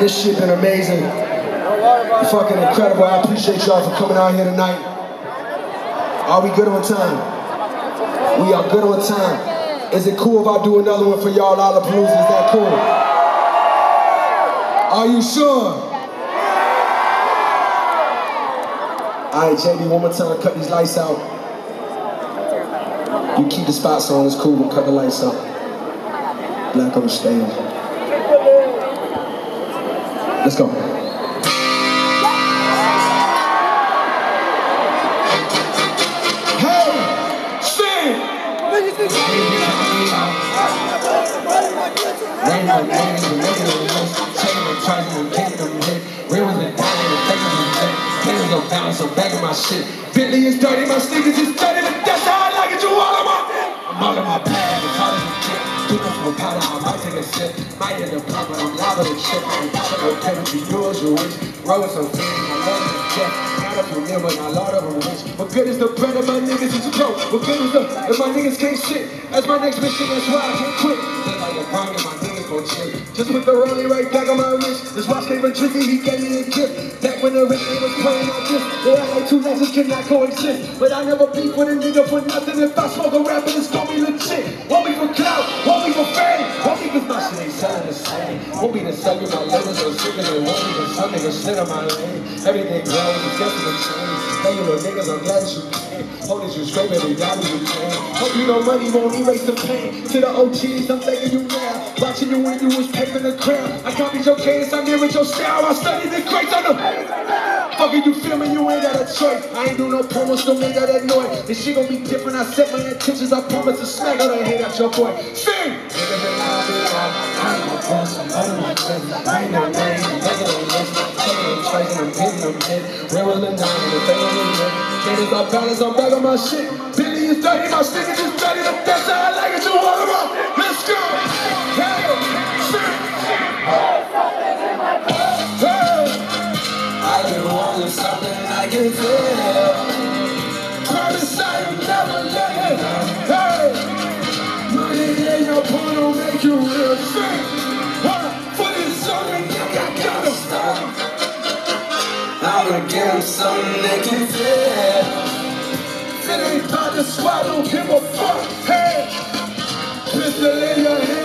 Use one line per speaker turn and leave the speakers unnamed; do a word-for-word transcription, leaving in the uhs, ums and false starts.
this shit been amazing. Fucking incredible. I appreciate y'all for coming out here tonight. Are we good on time? We are good on time. Is it cool if I do another one for y'all, Lollapalooza? Is that cool? Are you sure? Alright, J B, one more time, cut these lights out. You keep the spots on, it's cool, we'll cut the lights out. Black on the stage. Let's go. Hey, sing! Rain on names and making them list. Checking them, trying them, getting them hit. Real was it down and taking them hit. Pennies go down, so back in my shit. Bentley is dirty, my sneakers is dirty, but that's how I like it, you all of my. I'm all in my bag, it's hard as a kid. People from powder, I might take a sip. Might end up pop, but I'm liable to trip. I'm trying to pay to be yours, you wish. Roll with some things, I love it, yeah. Not a few mil, but not a lot of them rich. What good is the bread of my niggas is broke? What good is the, if my niggas can't shit? That's my next mission, that's why I can't quit. Just like a prime, my niggas gon' chill. Just put the rollie right back on my wrist. This watch came from Tricky, he gave me a gift. Back when the rich niggas playing like this. They act like two legends cannot coexist. But I never beef with a nigga for nothing. If I smoke a rapper, it's gon' be legit. Want me for clout, want me for fame. Want me cause my shit ain't selling the same. Want me to sell you my labels or sicker than want me cause some niggas shit on my lane. Everything grows, it's just a change. Hey, you know niggas, I'm glad that you came. Holding you straight, baby, God you can. Hope you know money won't erase the pain. To the O Gs, I'm thanking you now. Watching you when you was paving the crown. I copied your cadence, I mirrored your style. I studied the crates on the. Fucking you feel me, you ain't got a choice. I ain't do no promos, don't make all that noise. This shit gon' be different, I set my intentions. I promise to smack all that hate out your boy. Sing! I ain't no boss, I'm out of my chest. I ain't no name, I'm making them list. Taking them twice and I'm hitting them hit. Real and down, and the thing on the lip. Cadence off balance, I'm back on my shit. Billy is dirty, my sneakers is dirty. The best I like it, you all about. Let's go! Hey! Sing! I've been wanting something I can feel. Promise I will never let it. Hey! Money in your porn will make you real sick. For this song, I gotta stop. I'm gonna give them something they can feel. If it ain't hard to swallow, give a fuck. Hey! Pistol in your hand.